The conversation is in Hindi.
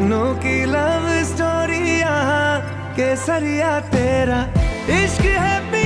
मजनू की लव स्टोरी यहाँ केसरिया तेरा इश्क है।